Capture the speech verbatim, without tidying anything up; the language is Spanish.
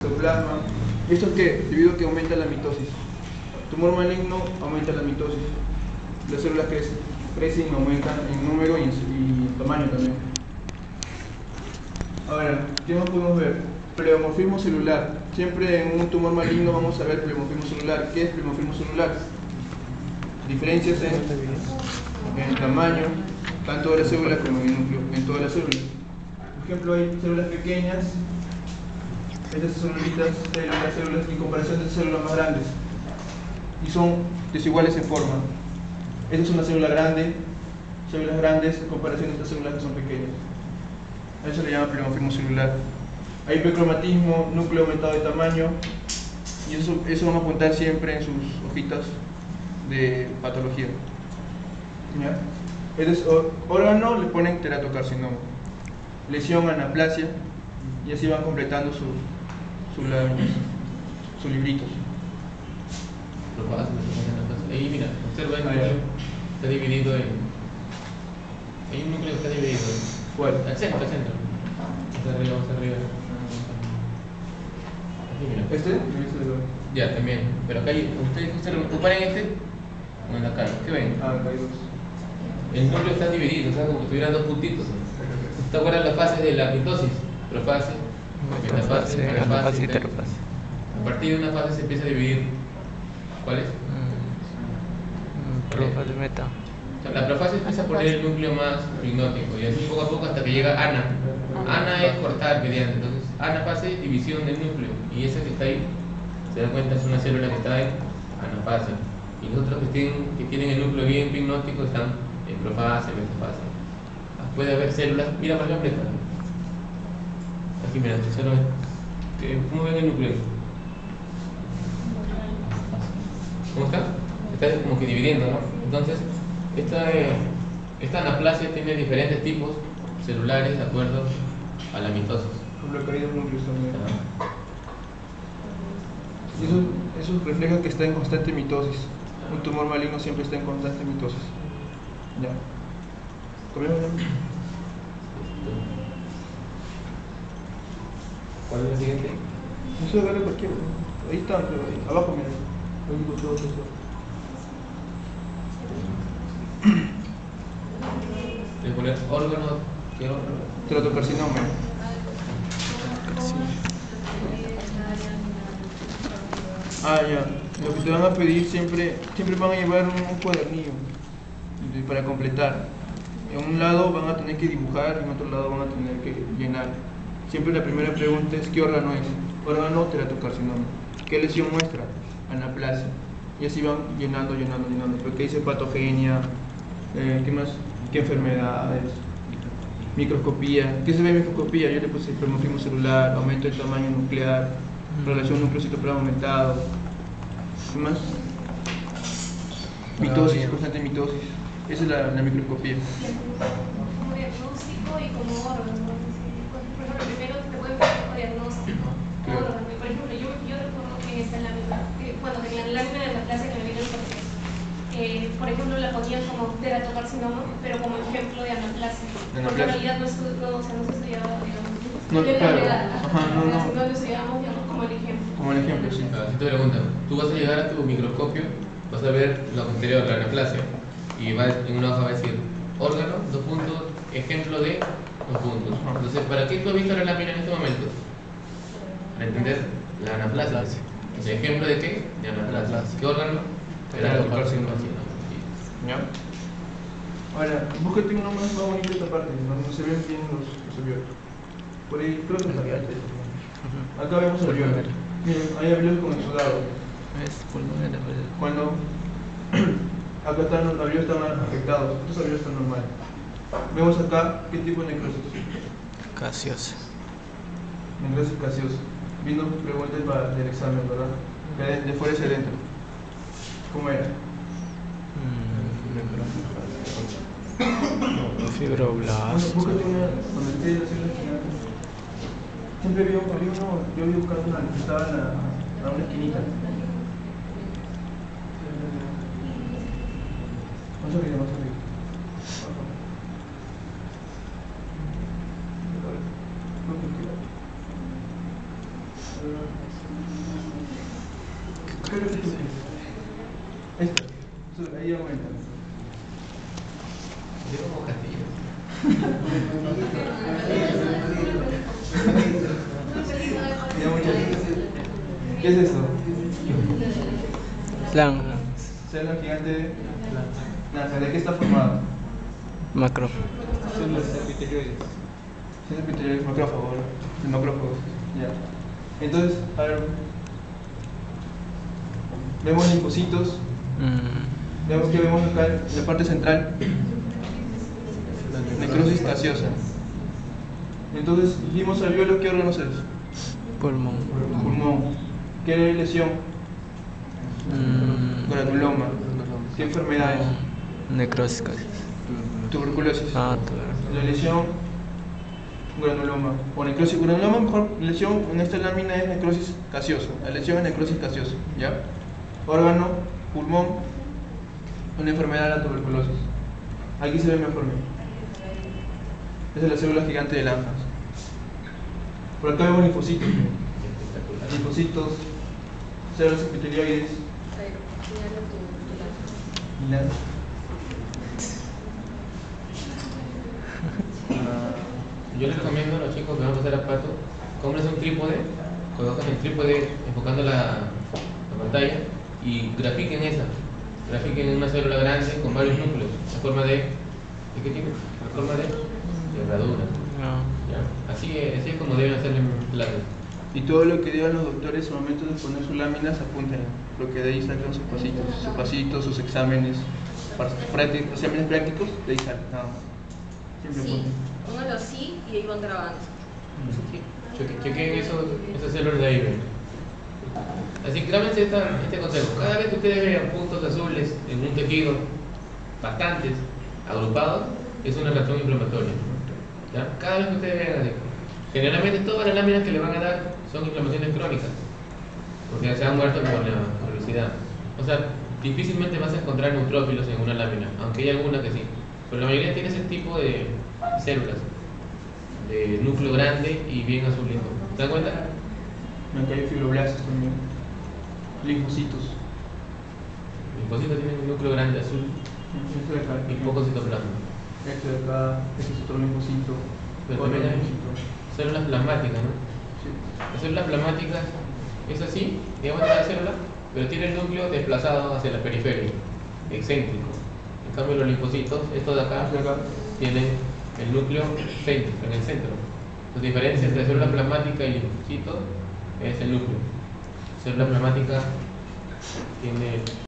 Plasma. ¿Esto es qué? Debido a que aumenta la mitosis. Tumor maligno aumenta la mitosis. Las células crecen, crecen y aumentan en número y en, y en tamaño también. Ahora, ¿qué más podemos ver? Pleomorfismo celular. Siempre en un tumor maligno vamos a ver pleomorfismo celular. ¿Qué es pleomorfismo celular? Diferencias en, en tamaño, tanto de la célula como en el núcleo, en todas las células. Por ejemplo, hay células pequeñas. Estas celulitas, células, células en comparación de células más grandes y son desiguales en forma. Esta es una célula grande, células grandes en comparación de estas células que son pequeñas. A eso le llama pleomorfismo celular. Hay hipercromatismo, núcleo aumentado de tamaño, y eso, eso vamos a apuntar siempre en sus hojitas de patología. ¿Ya? Este es órgano, le ponen teratocarcinoma. Lesión, anaplasia, y así van completando su sus su libritos. Ahí mira, observa el núcleo, está dividido en. Hay un núcleo que está dividido en. ¿Cuál? Al centro, al centro. Hacia arriba, hacia arriba. Aquí mira. ¿Este? Ya, también. Pero acá hay. Ustedes observan, comparen este con el de acá. ¿Qué ven? Ah, acá hay dos. El núcleo está dividido, o sea, como si tuvieran dos puntitos. ¿Te acuerdas las fases de la mitosis? Profase, metafase, anafase y terafase. A partir de una fase se empieza a dividir. ¿Cuál es? Profase, meta. O sea, la profase empieza a poner el núcleo más hipnótico y así poco a poco hasta que llega ana. Ana es cortar mediante, entonces anafase es división del núcleo y esa que está ahí, se dan cuenta, es una célula que está en anafase. Y los otros que tienen, que tienen el núcleo bien hipnótico están en profase, metafase. Puede haber células, mira por ejemplo esta. Aquí mira, ¿cómo ven el núcleo? ¿Cómo está? Está como que dividiendo, ¿no? Entonces, esta, eh, esta anaplasia tiene diferentes tipos celulares de acuerdo a la mitosis. Como lo que hay en núcleos también. Y eso, eso refleja que está en constante mitosis. Un tumor maligno siempre está en constante mitosis. Ya. ¿Comemos ya? ¿Cuál es el siguiente? No sé, agarra cualquiera. Ahí está, pero ahí. Abajo, mira. Ahí digo todo eso. Voy a poner órgano. ¿Qué órgano? Teratocarcinoma. Ah, ya. Lo que te van a pedir siempre, siempre van a llevar un, un cuadernillo de- para completar. En un lado van a tener que dibujar y en otro lado van a tener que llenar. Siempre la primera pregunta es ¿qué órgano es? Órgano teratocarcinoma. ¿Qué lesión muestra? Anaplasia. Y así van llenando, llenando, llenando. Porque dice patogenia, eh, ¿qué más? ¿Qué enfermedades? Microscopía. ¿Qué se ve en microscopía? Yo le puse pleomorfismo celular, aumento del tamaño nuclear, relación núcleo-citoplasma aumentado. ¿Qué más? Mitosis, constante mitosis. Esa es la, la microscopía. Como diagnóstico y como órgano. Por ejemplo, primero te pueden pedir como diagnóstico. Claro. Órgano. Por ejemplo, yo, yo recuerdo que en esta lámina, que, bueno, en la lámina de la clase que me vino el proceso, eh, por ejemplo, la ponían como teratocarcinoma, pero como ejemplo de anaplasia. Porque en realidad no, estu no, o sea, no se estudiaba, digamos. No, de claro. enfermedad, Ajá, no, no. No lo estudiábamos, digamos, como el ejemplo. Como el ejemplo, sí. Ah, si te preguntan, tú vas a llegar a tu microscopio, vas a ver lo anterior, la anaplasia, y va, en una hoja va a decir órgano, dos puntos, ejemplo de dos puntos. Entonces, ¿para qué tú has visto la lámina en este momento? Para entender la anaplasia. O sea, ¿ejemplo de qué? De anaplasia. ¿Qué órgano? Teratocarcinoma. ¿Ya? Ahora, búscate uno más, más bonito esta parte, donde se ven bien los, los alveolos. Por ahí, creo que está bien. Acá vemos el alveolo. Miren, hay alveolos con exudado. Es pulmonar. Cuando acá están los alveolos están afectados, estos alveolos están normales. Vemos acá qué tipo de necrosis. Gaseosa. Necrosis gaseosa. Vino preguntas para el examen, ¿verdad? De, de fuera hacia adentro. ¿Cómo era? Bueno, Fibroblastos. búscate una donde esté la célula final. Siempre había, había uno, yo había buscado una que estaba en la, a una esquinita. Más arriba, más arriba. No, ¿Qué es lo que tú tienes? Esta. Eso, ahí aumenta. Yo como castillo. Ya, muchachos. ¿Qué es esto? Plan. Célula gigante de naranja. ¿De qué está formado? Macro. Células epitelioides. Células epitelioides, macrófago, ¿no? El macrófago. Ya. Entonces, a ver. Vemos linfocitos. Mm, Vemos que vemos acá en la parte central. Necrosis gaseosa. Entonces, dijimos alveolo, ¿qué órganos es? pulmón. Pulmón. ¿Qué lesión? Mm, Granuloma. ¿Qué enfermedad es? necrosis gaseosa. Tuberculosis. Ah, tuberculosis. La lesión granuloma o necrosis granuloma, mejor lesión en esta lámina es necrosis gaseosa. La lesión es necrosis gaseosa, ¿ya? Órgano, pulmón, una enfermedad de la tuberculosis. Aquí se ve mejor. Esa es la célula gigante de Langhans. Por acá vemos linfocitos. Linfocitos, células epitelioides. Y la- Yo les recomiendo a los chicos que van a pasar a pato, cómprense un trípode, coloquen el trípode enfocando la, la pantalla y grafiquen esa. Grafiquen una célula grande con varios núcleos, en forma de. ¿De qué tiene? En forma de herradura. Ah, ¿Ya? Así, es, así es como deben hacer en planes. Y todo lo que digan los doctores al momento de poner sus láminas, apunten lo que de ahí sacan sus pasitos, sus pasitos, sus exámenes, prácticos, exámenes prácticos, de ahí sacan, nada más. Siempre Sí, apunten. póngalo así y ahí van grabando. Cheque- Chequen eso, esas células de ahí. ¿Ven? Así que grábense esta, este consejo. Cada vez que ustedes vean puntos azules en un tejido, bastantes, agrupados, es una reacción inflamatoria. ¿Ya? Cada vez que ustedes vean así. Generalmente todas las láminas que le van a dar son inflamaciones crónicas, porque se han muerto por la cronicidad. O sea, difícilmente vas a encontrar neutrófilos en una lámina, aunque hay algunas que sí. Pero la mayoría tiene ese tipo de células, de núcleo grande y bien azulito. ¿Se dan cuenta? Acá hay fibroblastos también, linfocitos. Linfocitos tienen un núcleo grande azul Este de acá, y poco citoplasma. este de acá, este es otro linfocito. Pero otro también hay linfocito. células plasmáticas, ¿no? Sí. Las células plasmáticas es así, digamos la célula, pero tiene el núcleo desplazado hacia la periferia, excéntrico. En cambio los linfocitos, estos de acá, Este de acá. tienen el núcleo céntrico, en el centro. La diferencia entre célula plasmática y linfocito es el núcleo. Célula plasmática tiene